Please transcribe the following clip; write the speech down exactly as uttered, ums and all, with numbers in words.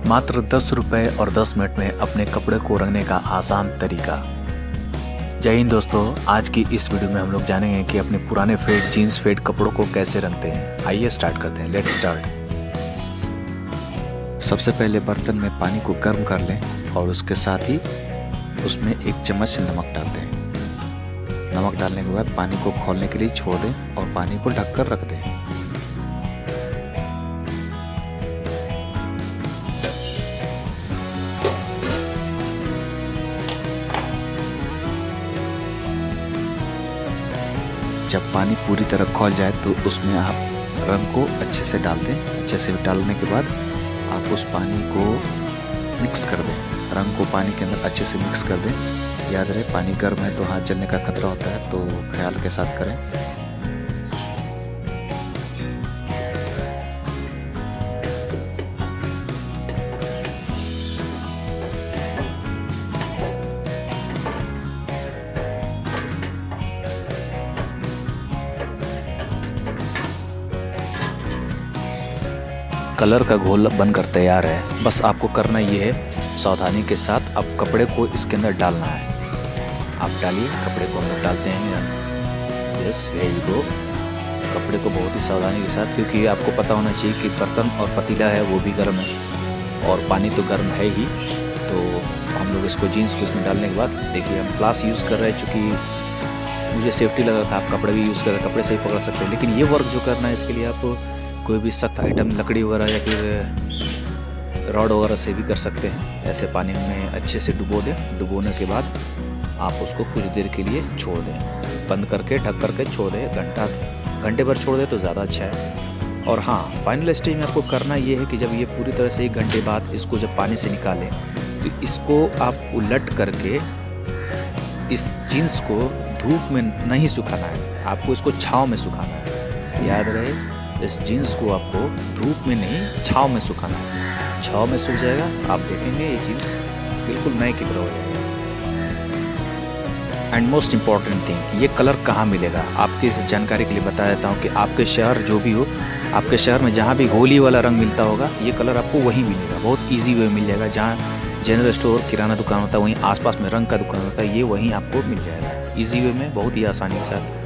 मात्र दस रुपये और दस मिनट में अपने कपड़े को रंगने का आसान तरीका। जय हिंद दोस्तों, आज की इस वीडियो में हम लोग जानेंगे कि अपने पुराने फेड जीन्स फेड कपड़ों को कैसे रंगते हैं। आइए स्टार्ट करते हैं, लेट्स स्टार्ट। सबसे पहले बर्तन में पानी को गर्म कर लें और उसके साथ ही उसमें एक चम्मच नमक डाल दें। नमक डालने के बाद पानी को खौलने के लिए छोड़ दें और पानी को ढककर रख दें। जब पानी पूरी तरह खौल जाए तो उसमें आप रंग को अच्छे से डाल दें। अच्छे से डालने के बाद आप उस पानी को मिक्स कर दें। रंग को पानी के अंदर अच्छे से मिक्स कर दें। याद रहे, पानी गर्म है तो हाथ जलने का खतरा होता है, तो ख्याल के साथ करें। कलर का घोल बनकर तैयार है। बस आपको करना ये है, सावधानी के साथ अब कपड़े को इसके अंदर डालना है। आप डालिए, कपड़े को अंदर डालते हैं। Yes, very go. कपड़े को बहुत ही सावधानी के साथ, क्योंकि आपको पता होना चाहिए कि बर्तन और पतीला है वो भी गर्म है और पानी तो गर्म है ही। तो हम लोग इसको जीन्स को इसमें डालने के बाद, देखिए हम ग्लास यूज़ कर रहे हैं, चूँकि मुझे सेफ्टी लग रहा था। आप कपड़े भी यूज़ कर रहे हैं, कपड़े से ही पकड़ सकते हैं, लेकिन ये वर्क जो करना है इसके लिए आप कोई भी सख्त आइटम, लकड़ी वगैरह या फिर रॉड वगैरह से भी कर सकते हैं। ऐसे पानी में अच्छे से डुबो दें। डुबोने के बाद आप उसको कुछ देर के लिए छोड़ दें, बंद करके ढक करके छोड़ दें। घंटा घंटे भर छोड़ दें तो ज़्यादा अच्छा है। और हाँ, फाइनल स्टेज में आपको करना ये है कि जब ये पूरी तरह से एक घंटे बाद इसको जब पानी से निकालें तो इसको आप उलट करके इस जीन्स को धूप में नहीं सुखाना है, आपको इसको छाँव में सुखाना है। याद रहे, इस जीन्स को आपको धूप में नहीं, छाँव में सुखाना है। छाँव में सूख जाएगा, आप देखेंगे ये जीन्स बिल्कुल नए की तरह हो जाएगा। एंड मोस्ट इम्पॉर्टेंट थिंग, ये कलर कहाँ मिलेगा, आपकी इस जानकारी के लिए बता देता हूँ कि आपके शहर जो भी हो, आपके शहर में जहाँ भी होली वाला रंग मिलता होगा, ये कलर आपको वहीं मिलेगा। बहुत ईजी वे मिल जाएगा। जहाँ जनरल स्टोर, किराना दुकान होता है, वहीं आसपास में रंग का दुकान होता है, ये वहीं आपको मिल जाएगा ईजी वे में, बहुत ही आसानी के साथ।